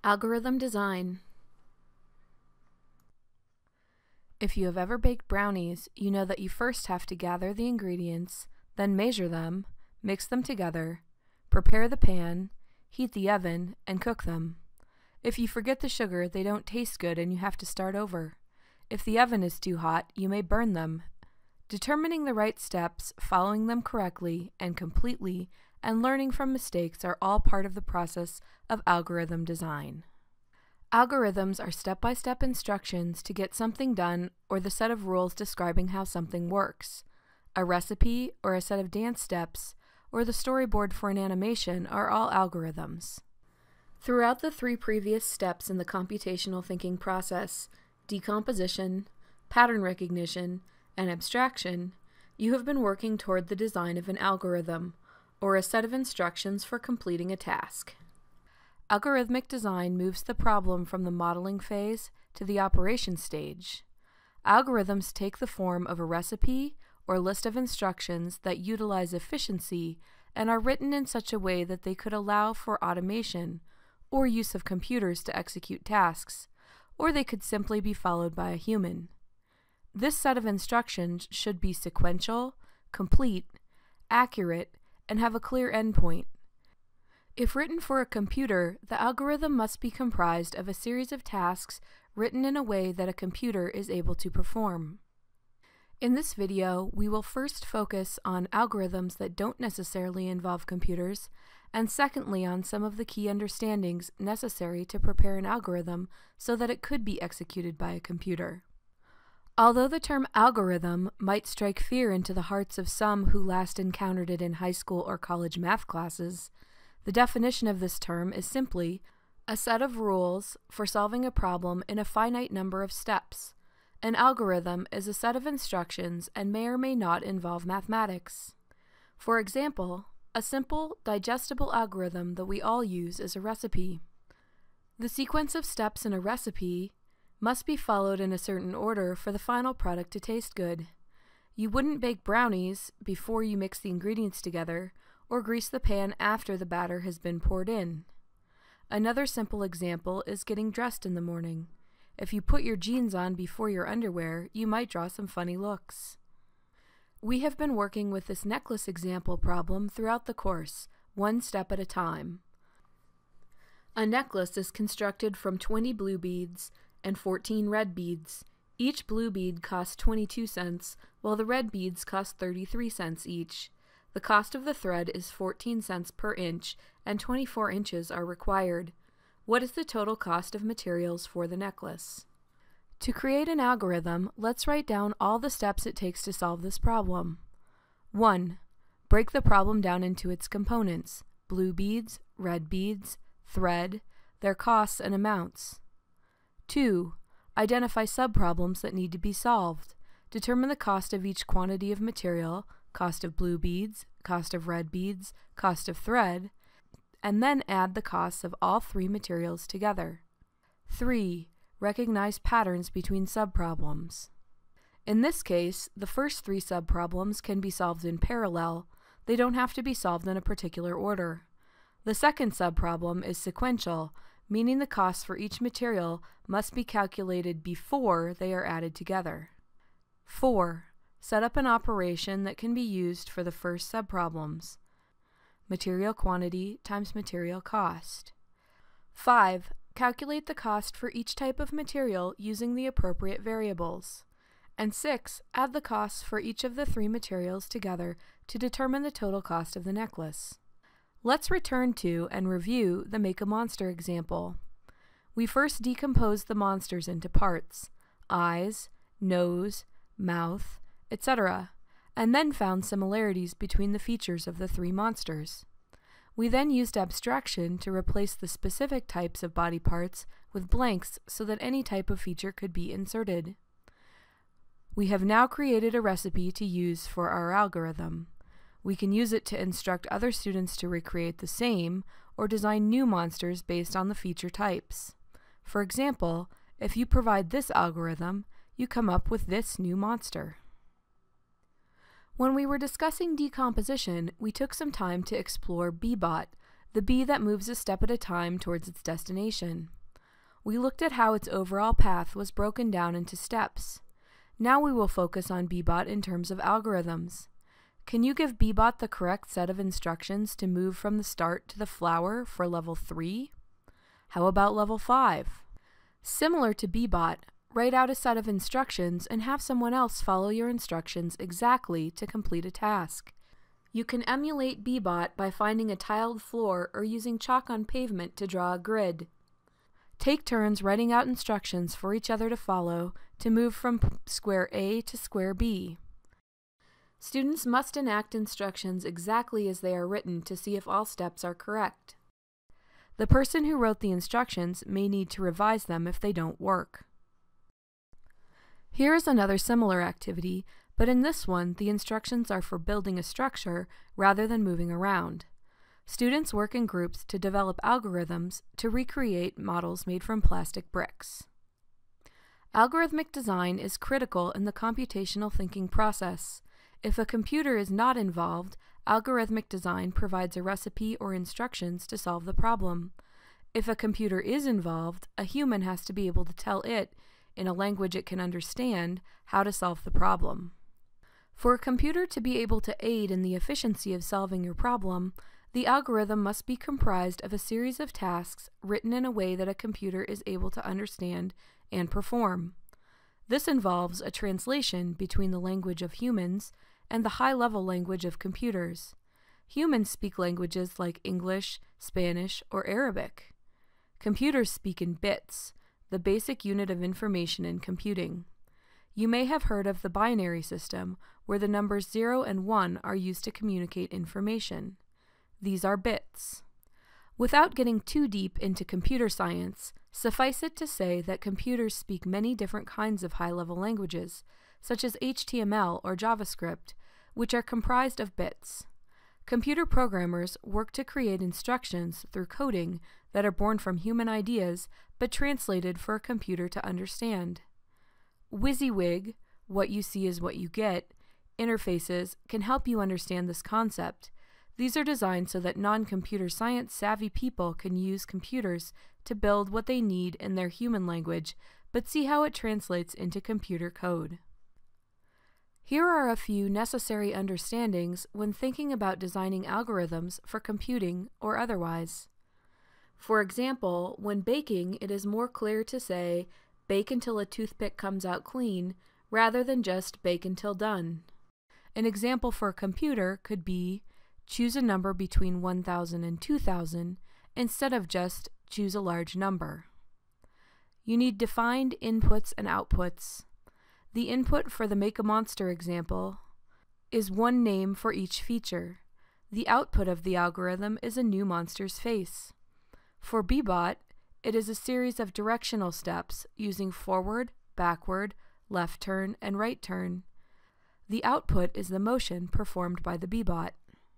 Algorithm design. If you have ever baked brownies, you know that you first have to gather the ingredients, then measure them, mix them together, prepare the pan, heat the oven, and cook them. If you forget the sugar, they don't taste good and you have to start over. If the oven is too hot, you may burn them. Determining the right steps, following them correctly and completely, and learning from mistakes are all part of the process of algorithm design. Algorithms are step-by-step instructions to get something done or the set of rules describing how something works. A recipe or a set of dance steps or the storyboard for an animation are all algorithms. Throughout the three previous steps in the computational thinking process, decomposition, pattern recognition, and abstraction, you have been working toward the design of an algorithm, or a set of instructions for completing a task. Algorithmic design moves the problem from the modeling phase to the operation stage. Algorithms take the form of a recipe or list of instructions that utilize efficiency and are written in such a way that they could allow for automation or use of computers to execute tasks, or they could simply be followed by a human. This set of instructions should be sequential, complete, accurate, and have a clear endpoint. If written for a computer, the algorithm must be comprised of a series of tasks written in a way that a computer is able to perform. In this video, we will first focus on algorithms that don't necessarily involve computers, and secondly on some of the key understandings necessary to prepare an algorithm so that it could be executed by a computer. Although the term algorithm might strike fear into the hearts of some who last encountered it in high school or college math classes, the definition of this term is simply a set of rules for solving a problem in a finite number of steps. An algorithm is a set of instructions and may or may not involve mathematics. For example, a simple, digestible algorithm that we all use is a recipe. The sequence of steps in a recipe must be followed in a certain order for the final product to taste good. You wouldn't bake brownies before you mix the ingredients together, or grease the pan after the batter has been poured in. Another simple example is getting dressed in the morning. If you put your jeans on before your underwear, you might draw some funny looks. We have been working with this necklace example problem throughout the course, one step at a time. A necklace is constructed from 20 blue beads and 14 red beads. Each blue bead costs 22 cents, while the red beads cost 33 cents each. The cost of the thread is 14 cents per inch, and 24 inches are required. What is the total cost of materials for the necklace? To create an algorithm, let's write down all the steps it takes to solve this problem. 1. Break the problem down into its components: blue beads, red beads, thread, their costs and amounts. 2. Identify subproblems that need to be solved. Determine the cost of each quantity of material, cost of blue beads, cost of red beads, cost of thread, and then add the costs of all three materials together. 3. Recognize patterns between subproblems. In this case, the first three subproblems can be solved in parallel. They don't have to be solved in a particular order. The second subproblem is sequential, meaning the costs for each material must be calculated before they are added together. 4. Set up an operation that can be used for the first subproblems: material quantity times material cost. 5. Calculate the cost for each type of material using the appropriate variables. And 6. Add the costs for each of the three materials together to determine the total cost of the necklace. Let's return to and review the Make a Monster example. We first decomposed the monsters into parts: eyes, nose, mouth, etc., and then found similarities between the features of the three monsters. We then used abstraction to replace the specific types of body parts with blanks so that any type of feature could be inserted. We have now created a recipe to use for our algorithm. We can use it to instruct other students to recreate the same or design new monsters based on the feature types. For example, if you provide this algorithm, you come up with this new monster. When we were discussing decomposition, we took some time to explore B-Bot, the bee that moves a step at a time towards its destination. We looked at how its overall path was broken down into steps. Now we will focus on Bbot in terms of algorithms. Can you give Bbot the correct set of instructions to move from the start to the flower for level 3? How about level 5? Similar to Bbot, write out a set of instructions and have someone else follow your instructions exactly to complete a task. You can emulate Bbot by finding a tiled floor or using chalk on pavement to draw a grid. Take turns writing out instructions for each other to follow to move from square A to square B. Students must enact instructions exactly as they are written to see if all steps are correct. The person who wrote the instructions may need to revise them if they don't work. Here is another similar activity, but in this one, the instructions are for building a structure rather than moving around. Students work in groups to develop algorithms to recreate models made from plastic bricks. Algorithmic design is critical in the computational thinking process. If a computer is not involved, algorithmic design provides a recipe or instructions to solve the problem. If a computer is involved, a human has to be able to tell it, in a language it can understand, how to solve the problem. For a computer to be able to aid in the efficiency of solving your problem, the algorithm must be comprised of a series of tasks written in a way that a computer is able to understand and perform. This involves a translation between the language of humans and the high-level language of computers. Humans speak languages like English, Spanish, or Arabic. Computers speak in bits, the basic unit of information in computing. You may have heard of the binary system, where the numbers 0 and 1 are used to communicate information. These are bits. Without getting too deep into computer science, suffice it to say that computers speak many different kinds of high-level languages, such as HTML or JavaScript, which are comprised of bits. Computer programmers work to create instructions through coding that are born from human ideas but translated for a computer to understand. WYSIWYG, what you see is what you get, interfaces can help you understand this concept. These are designed so that non-computer science savvy people can use computers to build what they need in their human language, but see how it translates into computer code. Here are a few necessary understandings when thinking about designing algorithms for computing or otherwise. For example, when baking, it is more clear to say, bake until a toothpick comes out clean, rather than just bake until done. An example for a computer could be, choose a number between 1,000 and 2,000 instead of just choose a large number. You need defined inputs and outputs. The input for the Make a Monster example is one name for each feature. The output of the algorithm is a new monster's face. For Bbot, it is a series of directional steps using forward, backward, left turn, and right turn. The output is the motion performed by the Bbot.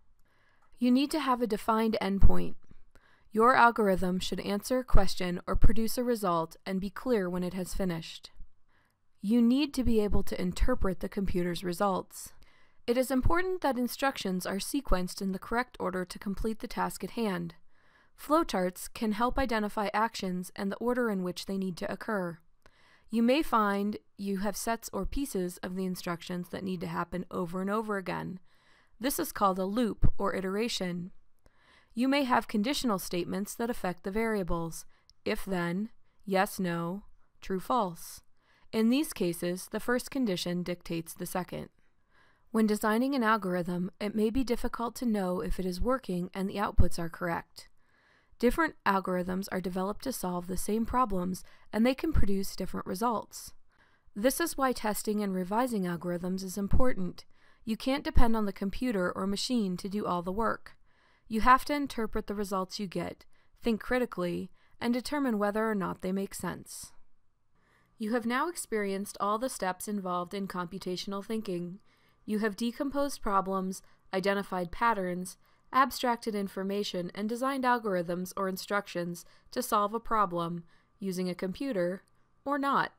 You need to have a defined endpoint. Your algorithm should answer a question or produce a result and be clear when it has finished. You need to be able to interpret the computer's results. It is important that instructions are sequenced in the correct order to complete the task at hand. Flowcharts can help identify actions and the order in which they need to occur. You may find you have sets or pieces of the instructions that need to happen over and over again. This is called a loop or iteration. You may have conditional statements that affect the variables, if then, yes, no, true, false. In these cases, the first condition dictates the second. When designing an algorithm, it may be difficult to know if it is working and the outputs are correct. Different algorithms are developed to solve the same problems, and they can produce different results. This is why testing and revising algorithms is important. You can't depend on the computer or machine to do all the work. You have to interpret the results you get, think critically, and determine whether or not they make sense. You have now experienced all the steps involved in computational thinking. You have decomposed problems, identified patterns, abstracted information, and designed algorithms or instructions to solve a problem using a computer or not.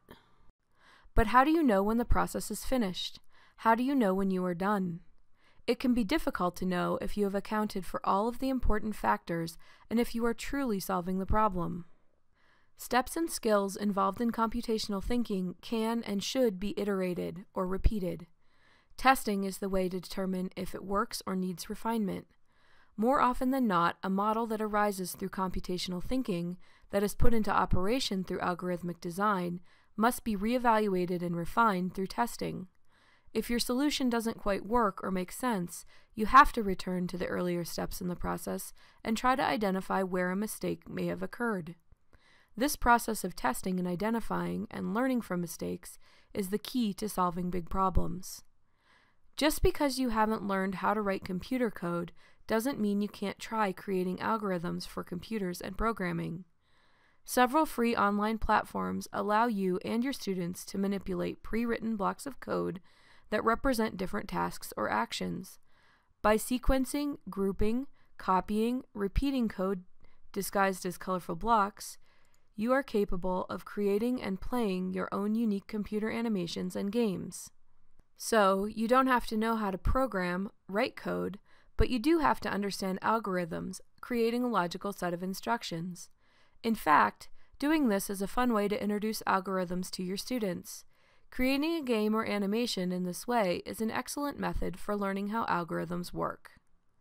But how do you know when the process is finished? How do you know when you are done? It can be difficult to know if you have accounted for all of the important factors and if you are truly solving the problem. Steps and skills involved in computational thinking can and should be iterated or repeated. Testing is the way to determine if it works or needs refinement. More often than not, a model that arises through computational thinking that is put into operation through algorithmic design must be reevaluated and refined through testing. If your solution doesn't quite work or make sense, you have to return to the earlier steps in the process and try to identify where a mistake may have occurred. This process of testing and identifying and learning from mistakes is the key to solving big problems. Just because you haven't learned how to write computer code doesn't mean you can't try creating algorithms for computers and programming. Several free online platforms allow you and your students to manipulate pre-written blocks of code that represent different tasks or actions. By sequencing, grouping, copying, repeating code disguised as colorful blocks, you are capable of creating and playing your own unique computer animations and games. So, you don't have to know how to program, write code, but you do have to understand algorithms, creating a logical set of instructions. In fact, doing this is a fun way to introduce algorithms to your students. Creating a game or animation in this way is an excellent method for learning how algorithms work.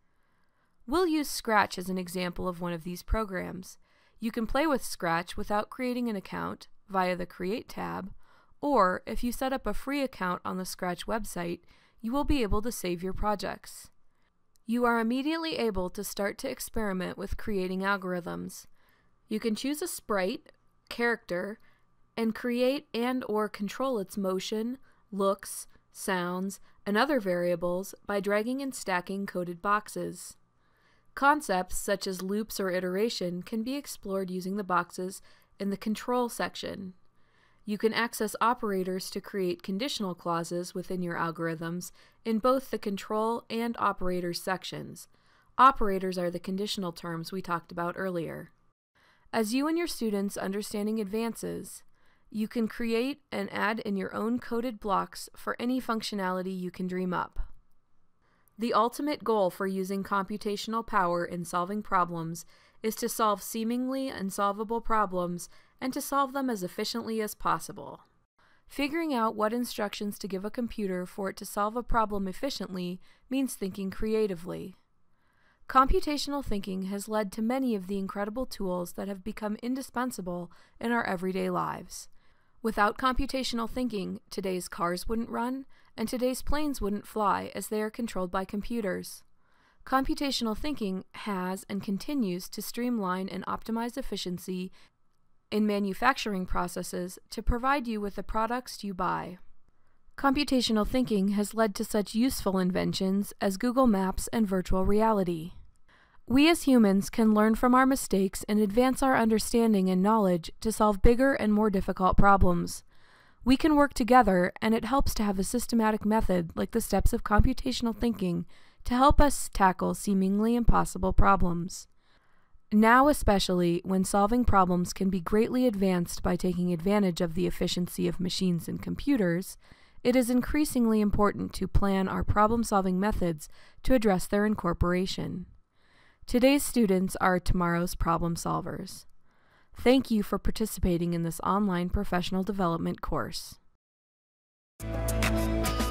We'll use Scratch as an example of one of these programs. You can play with Scratch without creating an account via the Create tab, or if you set up a free account on the Scratch website, you will be able to save your projects. You are immediately able to start to experiment with creating algorithms. You can choose a sprite, character, and create and/or control its motion, looks, sounds, and other variables by dragging and stacking coded boxes. Concepts such as loops or iteration can be explored using the boxes in the Control section. You can access operators to create conditional clauses within your algorithms in both the Control and Operators sections. Operators are the conditional terms we talked about earlier. As you and your students' understanding advances, you can create and add in your own coded blocks for any functionality you can dream up. The ultimate goal for using computational power in solving problems is to solve seemingly unsolvable problems and to solve them as efficiently as possible. Figuring out what instructions to give a computer for it to solve a problem efficiently means thinking creatively. Computational thinking has led to many of the incredible tools that have become indispensable in our everyday lives. Without computational thinking, today's cars wouldn't run, and today's planes wouldn't fly as they are controlled by computers. Computational thinking has and continues to streamline and optimize efficiency in manufacturing processes to provide you with the products you buy. Computational thinking has led to such useful inventions as Google Maps and virtual reality. We as humans can learn from our mistakes and advance our understanding and knowledge to solve bigger and more difficult problems. We can work together, and it helps to have a systematic method like the steps of computational thinking to help us tackle seemingly impossible problems. Now especially, when solving problems can be greatly advanced by taking advantage of the efficiency of machines and computers, it is increasingly important to plan our problem-solving methods to address their incorporation. Today's students are tomorrow's problem solvers. Thank you for participating in this online professional development course.